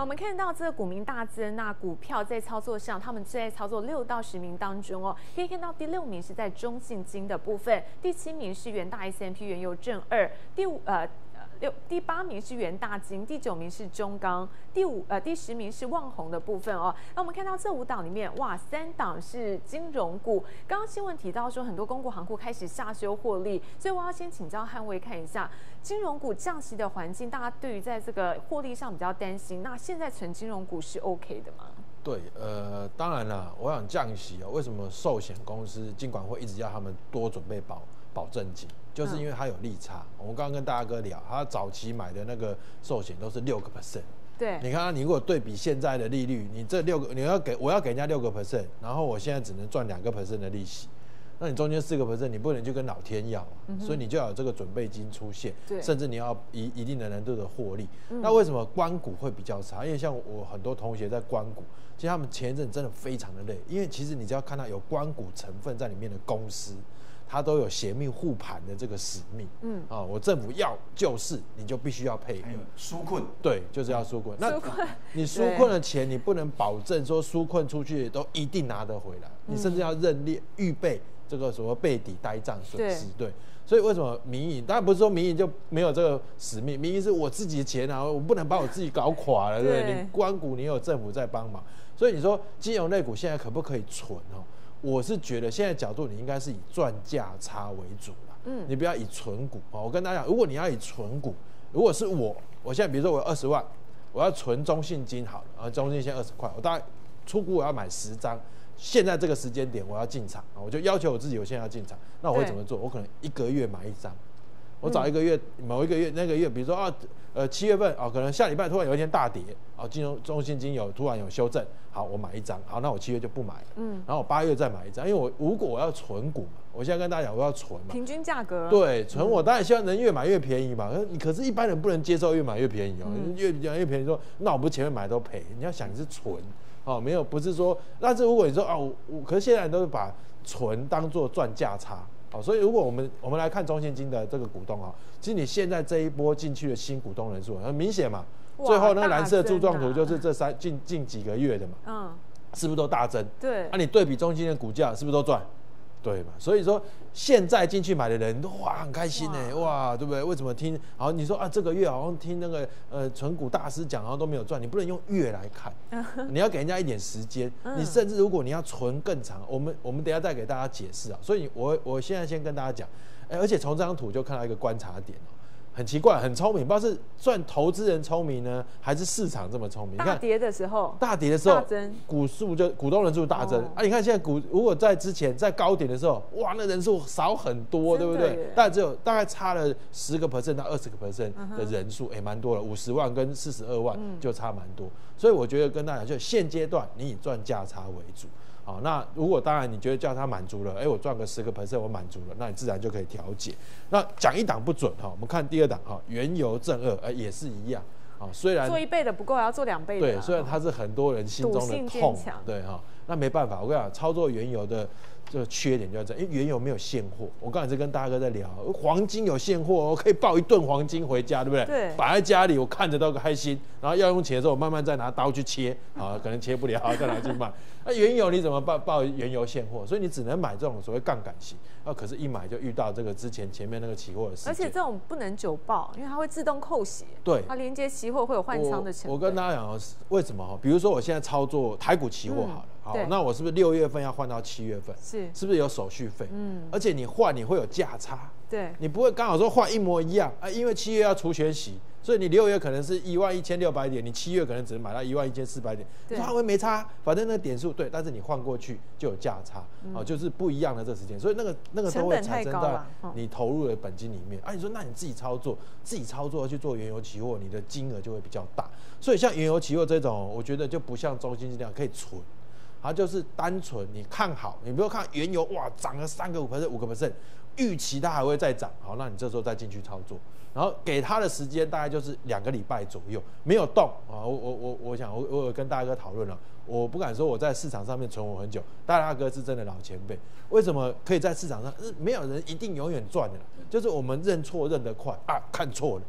我们看到这个股民大增，那股票在操作上，他们在操作6到10名当中哦，可以看到第6名是在中信金的部分，第7名是元大 S&P 原油正2，第8名是元大金，第9名是中钢，第10名是旺宏的部分哦。那我们看到这5档里面，哇，3档是金融股。刚刚新闻提到说，很多公股行库开始下修获利，所以我要先请教汉卫看一下金融股降息的环境，大家对于在这个获利上比较担心。那现在存金融股是 OK 的吗？ 对，当然啦，我想降息为什么寿险公司金管会一直要他们多准备保证金，就是因为它有利差。我们刚刚跟大哥聊，他早期买的那个寿险都是6%。 对， 你看，你如果对比现在的利率，你这我要给人家6%，然后我现在只能赚2% 的利息，那你中间4%，你不能去跟老天要所以你就要有这个准备金出现，甚至你要一定的程度的获利。那为什么官股会比较差？因为像我很多同学在官股，其实他们前一阵真的非常的累，因为其实你只要看到有官股成分在里面的公司，它都有协命护盘的这个使命。我政府要救市，你就必须要配合纾困。 对，就是要纾困。那你纾困的钱，你不能保证说纾困出去都一定拿得回来，你甚至要认列预备这个所谓备抵呆账损失。对，所以为什么民营？当然不是说民营就没有这个使命，民营是我自己的钱啊，我不能把我自己搞垮了，对不对？你官股你有政府在帮忙，所以你说金融类股现在可不可以存我是觉得现在角度你应该是以赚价差为主啦，你不要以存股。我跟大家讲，如果你要以存股，如果是我现在比如说我有20万，我要存中信金好了，中信现在20块，我大概出股我要买10张，现在这个时间点我要进场，我就要求我自己我现在要进场，那我会怎么做？我可能1个月买1张，我找一个月某一个月那个月，比如说7月份可能下礼拜突然有一天大跌中信金突然有修正，好，我买1张，好，那我7月就不买了，然后我8月再买1张，因为如果我要存股嘛，我现在跟大家讲我要存嘛， 平均价格， 对，存我当然希望能越买越便宜嘛，可是一般人不能接受越买越便宜越买越便宜说，那我不前面买都赔，你要想你是存没有不是说，但是如果你说可是现在人都是把存当做赚价差。所以如果我们来看中信金的这个股东其实你现在这一波进去的新股东人数很明显嘛，最后那个蓝色柱状图就是这近几个月的嘛，是不是都大增？ 对， 你对比中信的股价是不是都赚？对嘛？所以说现在进去买的人哇很开心哇，对不对？为什么听？好，你说这个月好像听那个存股大师讲，好像都没有赚，你不能用月来看，你要给人家一点时间。你甚至如果你要存更长，我们等一下再给大家解释所以我现在先跟大家讲，而且从这张图就看到一个观察点很奇怪，很聪明，不知道是算投资人聪明呢，还是市场这么聪明？ 大跌的时候， 大增，股东人数大增你看现在如果在之前在高点的时候，哇，那人数少很多，对不对？但只有大概差了10%到20%的人数，蛮多了，50万跟42万就差蛮多。所以我觉得跟大家讲，就现阶段你以赚价差为主。好，那如果当然你觉得叫他满足了，我赚个10%我满足了，那你自然就可以调节。那讲一档不准我们看第2档原油正2也是一样虽然做1倍的不够，要做2倍的。 对，虽然它是很多人心中的痛，对那没办法，我跟你讲，操作原油的这个缺点就在这，因为原油没有现货。我刚才是跟大哥在聊，黄金有现货，我可以抱1吨黄金回家，对不对？ 对， 摆在家里，我看着都开心。然后要用钱的时候，我慢慢再拿刀去切，可能切不了，再拿去卖。那原油你怎么抱原油现货？所以你只能买这种所谓杠杆型。可是一买就遇到这个前面那个期货的事件。 而且这种不能久抱，因为它会自动扣血。 对， 它连接期货会有换仓的成本。 我跟大家讲为什么比如说我现在操作台股期货好了。好，那我是不是6月份要换到7月份？是不是有手续费？而且你换你会有价差， 对， 你不会刚好说换一模一样因为7月要除权息，所以你6月可能是11600点，你7月可能只能买到11400点，你说会没差，反正那个点数对，但是你换过去就有价差，就是不一样的这个时间，所以那个都会产生在你投入的本金里面你说那你自己操作去做原油期货，你的金额就会比较大，所以像原油期货这种，我觉得就不像中信这样可以存。它就是单纯你看好，你比如看原油哇涨了3%、5%，预期它还会再涨，好，那你这时候再进去操作，然后给它的时间大概就是2个礼拜左右，没有动我想我有跟大哥讨论了，我不敢说我在市场上面存活很久，大哥是真的老前辈，为什么可以在市场上？没有人一定永远赚的，就是我们认错认得快看错了。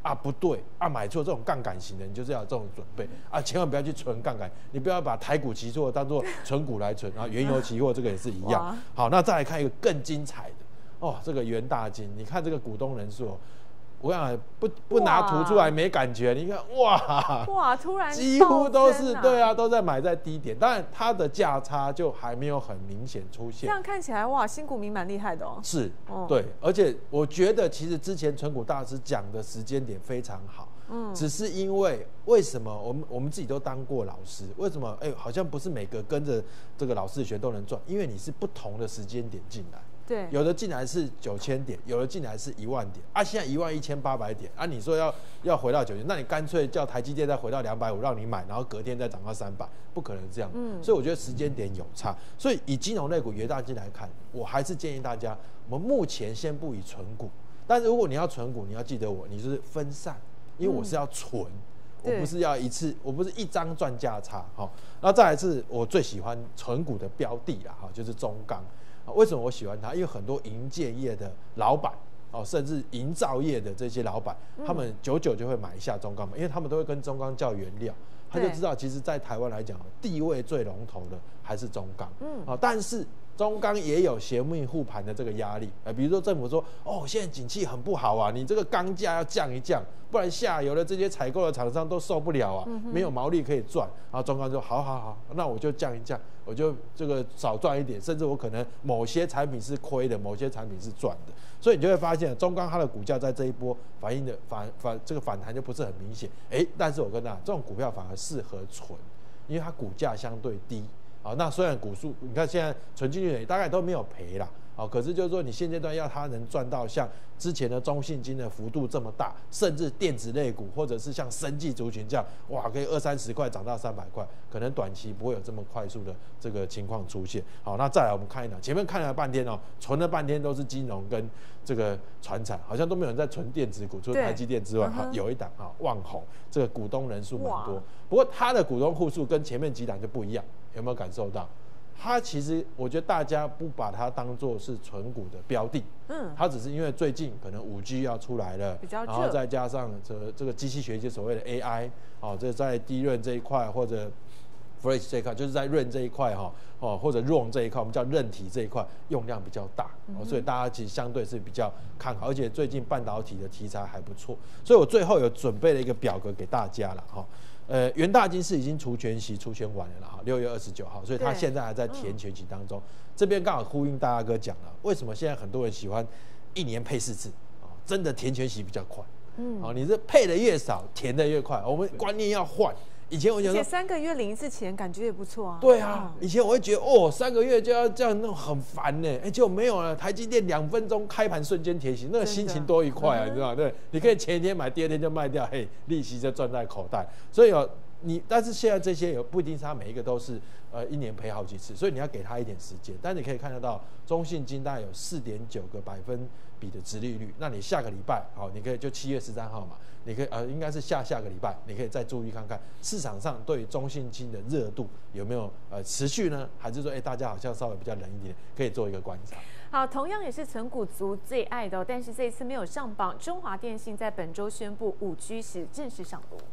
啊不对啊买错这种杠杆型的，你就是要有这种准备啊，千万不要去存杠杆，你不要把台股期货当做存股来存啊，原油期货这个也是一样。好，那再来看一个更精彩的哦，这个元大金，你看这个股东人数哦。我想不拿图出来没感觉，你看哇， 突然几乎都是对啊，都在买在低点，当然它的价差就还没有很明显出现。 这样看起来哇，新股民蛮厉害的哦。 是，对，而且我觉得其实之前存股大师讲的时间点非常好，只是因为什么我们自己都当过老师，为什么好像不是每个跟着这个老师的学都能赚，因为你是不同的时间点进来。 对， 有的进来是9000点，有的进来是10000点啊，现在11800点啊，你说要回到9000，那你干脆叫台积电再回到250让你买，然后隔天再涨到300，不可能这样。所以我觉得时间点有差。所以以金融类股元大金来看，我还是建议大家，我们目前先不以存股，但是如果你要存股，你要记得你就是分散，因为我是要存。我不是要一次，我不是一张赚价差。好，然后再来是我最喜欢存股的标的啦，就是中钢。为什么我喜欢它？因为很多营建业的老板甚至营造业的这些老板，他们久久就会买一下中钢嘛，因为他们都会跟中钢叫原料，他就知道其实在台湾来讲，地位最龙头的还是中钢。但是中钢也有邪命护盘的这个压力，比如说政府说现在景气很不好啊，你这个钢价要降一降，不然下游的这些采购的厂商都受不了啊，没有毛利可以赚。然后中钢就好，那我就降一降，我就这个少赚一点，甚至我可能某些产品是亏的，某些产品是赚的。所以你就会发现，中钢它的股价在这一波反映的这个反弹就不是很明显。但是我跟大家，这种股票反而适合存，因为它股价相对低。那虽然股数，你看现在存进去大概都没有赔啦，可是就是说你现阶段要它能赚到像之前的中信金的幅度这么大，甚至电子类股或者是像生技族群这样，哇，可以20-30块涨到300块，可能短期不会有这么快速的这个情况出现。好，那再来我们看一档，前面看了半天存了半天都是金融跟这个传产，好像都没有人在存电子股，除了台积电之外，有一档旺宏，这个股东人数蛮多，不过它的股东户数跟前面几档就不一样，有没有感受到？它其实我觉得大家不把它当作是存股的标的，它只是因为最近可能5G 要出来了，然后再加上这个机器学习所谓的 AI，这在低润这一块或者 Flash 这一块，就是在润这一块或者 ROM 这一块，我们叫韧体这一块用量比较大，所以大家其实相对是比较看好，而且最近半导体的题材还不错，所以我最后有准备了一个表格给大家了元大金是已经除权息除权完了啦，6月29号，所以他现在还在填权息当中。这边刚好呼应大家哥讲了，为什么现在很多人喜欢1年配4次真的填权息比较快。你这配的越少，填的越快。我们观念要换。以前我觉得 3个月领一次钱，感觉也不错啊。 对啊，以前我会觉得3个月就要这样弄很烦呢，结果没有了。台积电2分钟开盘瞬间填息，那个心情多愉快啊，你知道吗？对，你可以前一天买，第二天就卖掉，利息就赚在口袋。所以但是现在这些不一定是他每一个都是1年赔好几次，所以你要给他一点时间。但你可以看得到，中信金大概有4.9个百分比的殖利率。那你下个礼拜你可以就7月13号嘛，你可以应该是下个礼拜，你可以再注意看看市场上对中信金的热度有没有持续呢？还是说大家好像稍微比较冷一点，可以做一个观察。 好，同样也是存股族最爱的但是这一次没有上榜。中华电信在本周宣布5G 时正式上路。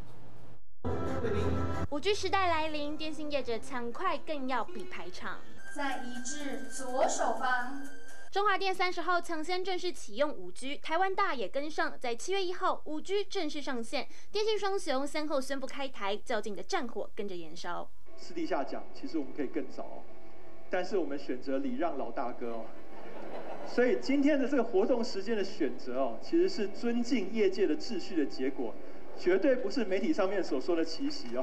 5G 时代来临，电信业者抢快更要比排场。 在移至左手方。 中华电30号抢先正式启用5G， 台湾大也跟上，在7月1号5G 正式上线，电信双雄先后宣布开台，较劲的战火跟着延烧。 私底下讲，其实我们可以更早但是我们选择礼让老大哥所以今天的这个活动时间的选择其实是尊敬业界的秩序的结果，绝对不是媒体上面所说的奇袭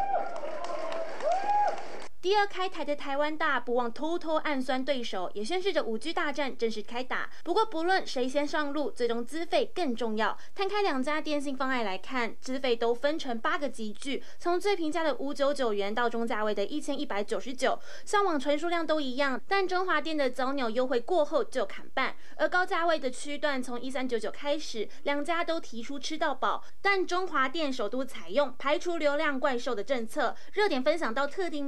第二开台的台湾大不忘偷偷暗酸对手，也宣示着5G 大战正式开打。不过不论谁先上路，最终资费更重要。摊开2家电信方案来看，资费都分成8个级距，从最平价的599元到中价位的1199，上网传输量都一样，但中华电的早鸟优惠过后就砍半。而高价位的区段从1399开始，2家都提出吃到饱，但中华电首都采用排除流量怪兽的政策，热点分享到特定量就会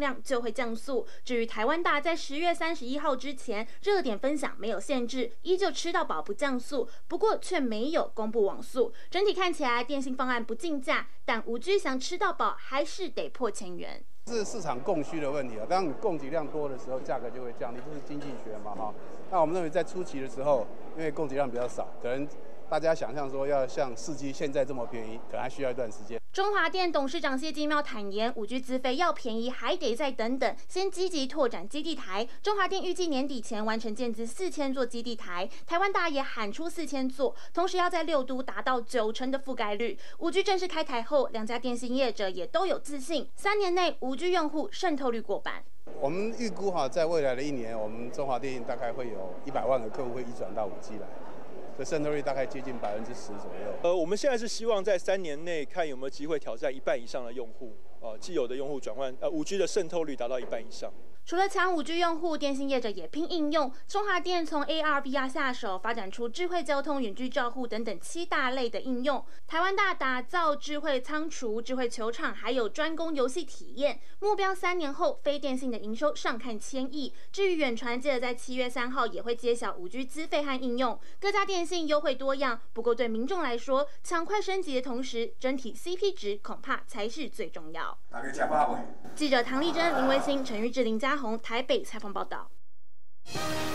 会降速。至于台湾大在10月31号之前热点分享没有限制，依旧吃到饱不降速，不过却没有公布网速。整体看起来电信方案不竞价，但5G 想吃到饱还是得破1000元。 是市场供需的问题啊，当你供给量多的时候，价格就会降低，这是经济学嘛哈。那我们认为在初期的时候，因为供给量比较少，可能大家想象说要像4G现在这么便宜，可能还需要一段时间。 中华电董事长谢金茂坦言，5G 资费要便宜还得再等等，先积极拓展基地台。中华电预计年底前完成建置4000座基地台，台湾大也喊出4000座，同时要在6都达到90%的覆盖率。5G 正式开台后，两家电信业者也都有自信，3年内5G 用户渗透率过半。 我们预估在未来的1年，我们中华电信大概会有100万个客户会移转到5G 来。所以渗透率大概接近10%左右。 我们现在是希望在3年内看有没有机会挑战1半以上的用户，既有的用户转换5G 的渗透率达到1半以上。 除了抢5G 用户，电信业者也拼应用。中华电从 AR、VR 下手，发展出智慧交通、远距照护等等7大类的应用。台湾大打造智慧仓储、智慧球场，还有专攻游戏体验。目标3年后，非电信的营收上看1000亿。至于远传，接着在7月3号也会揭晓5G 资费和应用。各家电信优惠多样，不过对民众来说，抢快升级的同时，整体 CP 值恐怕才是最重要。记者唐丽珍、林维新、陈玉志、林嘉宏台北采访报道。